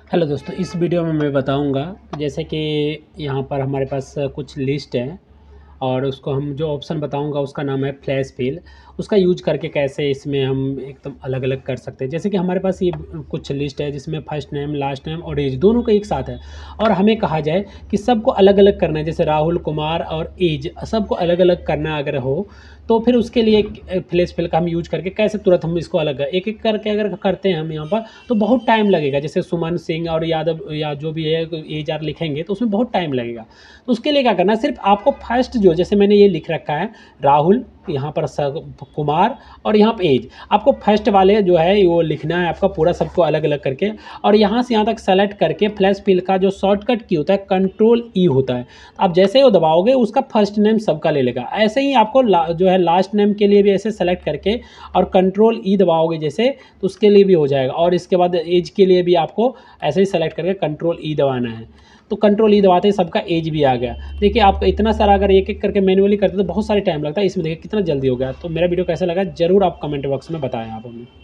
Hello दोस्तों, इस video में मैं बताऊंगा जैसे कि यहाँ पर हमारे पास कुछ लिस्ट है और उसको हम जो ऑप्शन बताऊंगा उसका नाम है फ्लैश फिल। उसका यूज करके कैसे इसमें हम एकदम अलग अलग कर सकते हैं। जैसे कि हमारे पास ये कुछ लिस्ट है जिसमें फर्स्ट नेम, लास्ट नेम और एज दोनों का एक साथ है और हमें कहा जाए कि सबको अलग अलग करना है, जैसे राहुल कुमार और एज सबको अलग अलग करना अगर हो तो फिर उसके लिए फ्लैश फिल का हम यूज करके कैसे तुरंत हम इसको अलग एक एक करके अगर करते हैं हम यहाँ पर तो बहुत टाइम लगेगा। जैसे सुमन सिंह और यादव या जो भी है एज आर लिखेंगे तो उसमें बहुत टाइम लगेगा। तो उसके लिए क्या करना है, सिर्फ आपको फर्स्ट जो जैसे मैंने ये लिख रखा है राहुल, यहाँ पर कुमार और यहाँ पे एज, आपको फर्स्ट वाले जो है वो लिखना है आपका पूरा सबको अलग अलग करके और यहाँ से यहाँ तक सेलेक्ट करके फ्लैश फिल का जो शॉर्टकट की होता है कंट्रोल ई होता है। आप जैसे ही वो दबाओगे उसका फर्स्ट नेम सबका ले लेगा। ऐसे ही आपको जो है लास्ट नेम के लिए भी ऐसे सेलेक्ट करके और कंट्रोल ई दबाओगे जैसे तो उसके लिए भी हो जाएगा। और इसके बाद एज के लिए भी आपको ऐसे ही सेलेक्ट करके कंट्रोल ई दबाना है तो कंट्रोल ई दबाते ही सबका एज भी आ गया। देखिए आप इतना सारा अगर एक एक करके मैन्युअली करते तो बहुत सारे टाइम लगता है, इसमें देखिए कितना जल्दी हो गया। तो मेरा वीडियो कैसा लगा जरूर आप कमेंट बॉक्स में बताएं आप हमें।